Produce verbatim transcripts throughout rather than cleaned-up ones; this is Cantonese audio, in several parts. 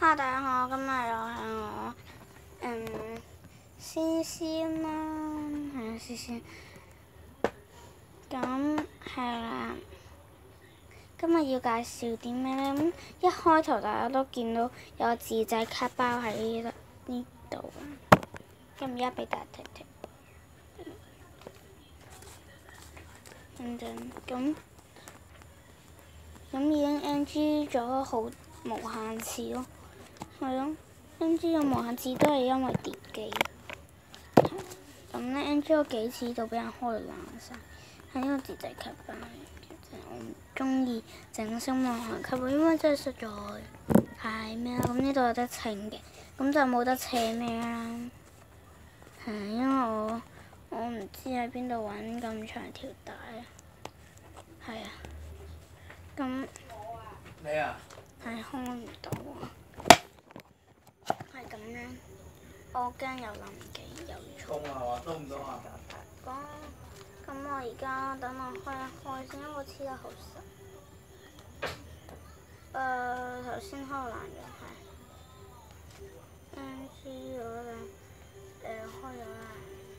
哈！大家好，今日又係我嗯詩詩啦，係啊詩詩。咁係啦，今日要介紹啲咩咧？咁一開頭大家都見到有自製卡包喺呢度呢度，咁而家俾大家睇睇。等等，咁咁已經 N G 咗好無限次咯。係咯，N G 咗無限次都係因為跌機。咁咧 N G 咗幾次就俾人開到爛晒，係呢個自製卡包。其實我唔中意整星夢行卡包，因為真係實在太咩啦。咁呢度有得稱嘅，咁就冇得扯咩啦。係因為我我唔知喺邊度揾咁長條帶。係啊。咁。 你啊？ 係開唔到啊！係咁樣，我驚有臨記有錯。 凍啊嘛，凍唔凍啊？ 咁咁我而家等我開一開先，因為我黐得好實。誒頭先開爛咗係。N G 咗啦，誒開咗啦。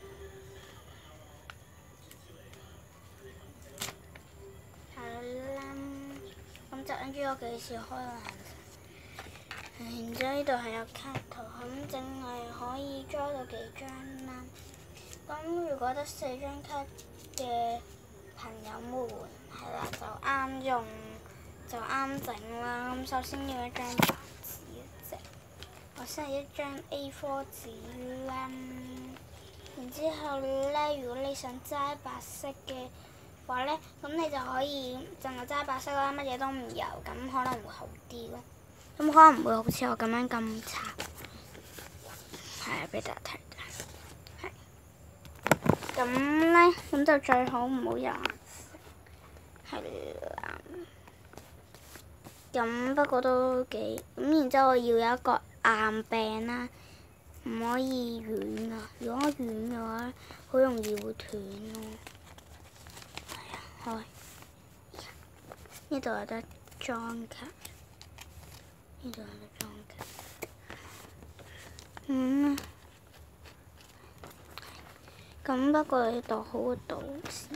係啦，咁就 N G 咗幾次開爛。然之後呢度係有卡圖，咁淨係可以裝到幾張啦。咁如果得四張卡嘅朋友們，係啦就啱用，就啱整啦。咁首先要一張白紙隻，我先係一張 A 四 紙啦。然之後咧，如果你想齋白色嘅話咧，咁你就可以淨係齋白色啦，乜嘢都唔油，咁可能會好啲咯。咁可能唔會好似我咁樣咁差，係啊，俾大家睇睇，係。咁咧，咁就最好唔好有顏色，係啦。咁不過都幾咁，然之後我要有一個硬柄啦，唔可以軟啊！如果軟嘅話，好容易會斷咯。係啊，開。呢度有得裝卡。呢度有得裝卡。嗯。咁不過要度好個度先。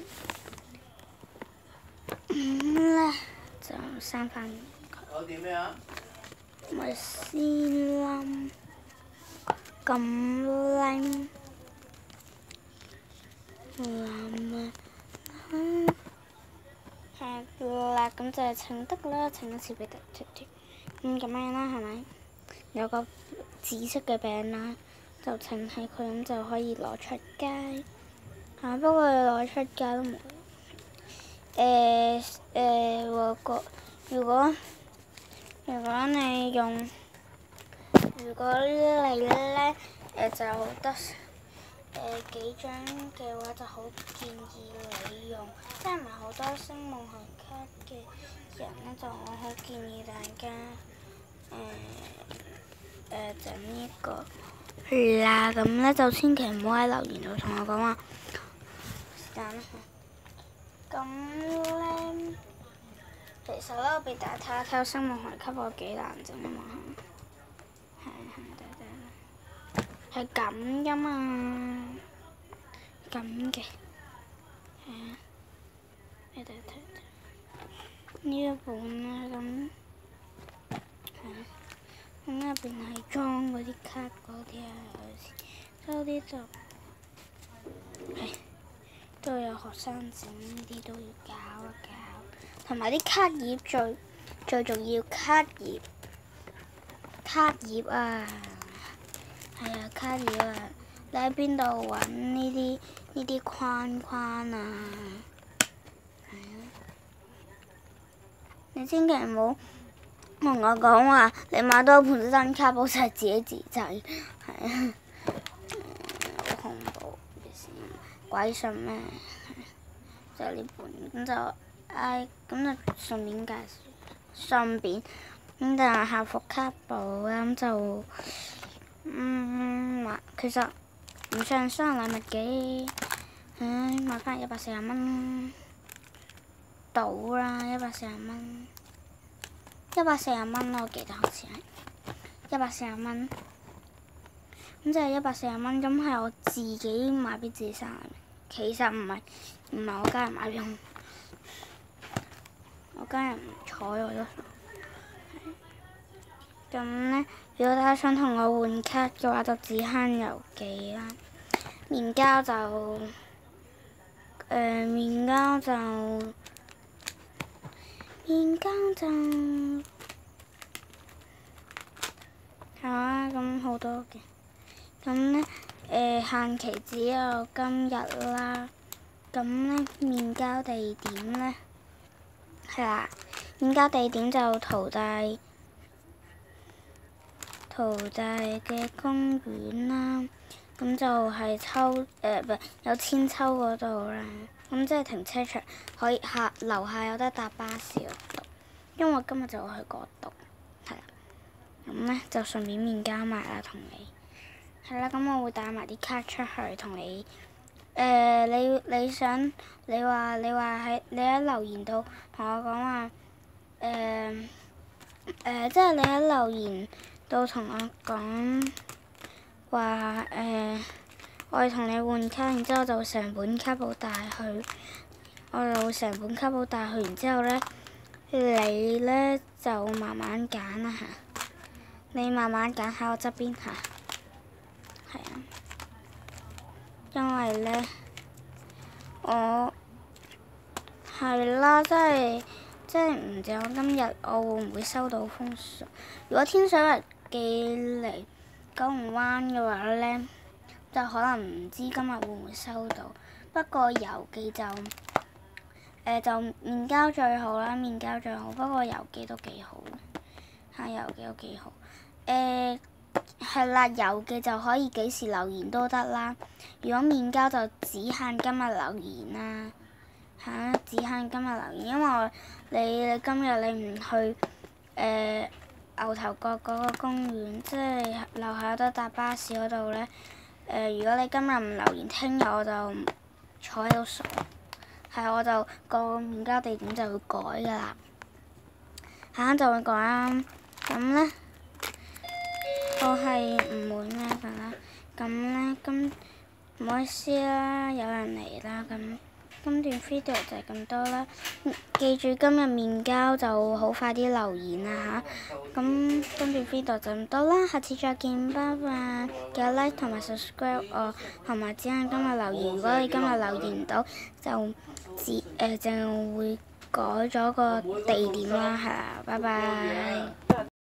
咁咧就閂翻佢。 我點咩啊？ 咪先啦。咁咧。咁啊。係啦，咁就係稱得啦，稱一次俾大家睇睇。咁咁樣啦，係咪？有個紫色嘅餅啦，就稱起佢，咁就可以攞出街。啊，不過攞出街都冇。誒誒，如果如果如果你用，如果你咧誒就得誒幾張嘅話，就好建議你用，即係唔係好多星夢行卡嘅人咧，就我好建議大家。誒誒整呢個啦，咁咧就千祈唔好喺留言度同我講話時間啦。咁咧，其實咧我俾大家睇一睇，星夢行卡我幾難整啊嘛，係係對對，係咁噶嘛，咁嘅，係啊，俾大家睇睇呢一本啦咁。咁入邊係裝嗰啲卡嗰啲啊，有啲就係都有學生整呢啲都要搞一搞，同埋啲卡頁最最重要卡頁，卡頁啊，係啊卡頁啊，你喺邊度揾呢啲呢啲框框啊？係啊，你千祈唔好同我講話，你買多本新卡簿就係自己自製，係啊，好恐怖，鬼信咩？就呢本咁就，唉，咁就順便介紹，順便咁就校服卡簿咁就，嗯買其實唔算生日禮物嘅，唉買翻一百四十蚊到啦，一百四十蚊。一百四十蚊咯，我記得好似係。 一百四十蚊。咁就係一百四十蚊，咁係我自己買俾自己生日。其實唔係唔係我家人買俾我，我家人唔睬我咯。咁呢，如果大家想同我換卡嘅話，就只慳郵寄啦。面膠就誒、呃、面膠就面膠就係啊，咁好多嘅。咁呢，誒、呃、限期只有今日啦。咁呢，面交地點呢，係啦，面交地點就淘大淘大嘅公園啦。咁就係秋誒唔係有千秋嗰度啦。咁即係停車場，可以下樓下有得搭巴士嗰度。因為我今日就會去嗰度，係啦。咁呢，就順便面交埋啦，同你。係啦，咁我會帶埋啲卡出去同你。誒、呃，你你想你話你話喺你喺留言度同我講話，誒誒，即係你喺留言度同我講話誒，我係同你換卡，然之後就成本卡簿帶去，我就會成本卡簿帶去，然之後咧，你咧就慢慢揀啦嚇，你慢慢揀喺我側邊嚇。係啊，因為咧，我係啦，即係即係唔知我今日我會唔會收到封信。如果天水圍寄嚟九龍灣嘅話咧，就可能唔知今日會唔會收到。不過郵寄就誒、呃、就面交最好啦，面交最好。不過郵寄都幾好，嚇郵寄都幾好。誒、呃。係啦，郵寄就可以幾時留言都得啦。如果面交就只限今日留言啦，嚇、啊、只限今日留言，因為我你你今日你唔去誒、呃、牛頭角嗰個公園，即係樓下有得搭巴士嗰度咧。誒、呃，如果你今日唔留言，聽日我就坐喺度傻。係，我就個面交地點就會改㗎啦，嚇、啊、就會改啦。咁咧。我係唔會咩㗎啦，咁咧今唔好意思啦，有人嚟啦，咁今段 video 就係咁多啦。記住今日面交就好快啲留言啦嚇，咁今段 video 就咁多啦，下次再見，拜拜。記得 like 同埋 subscribe 我，同埋只限今日留言。如果你今日留言唔到，就自誒、呃、就會改咗個地點啦，係啦，拜拜。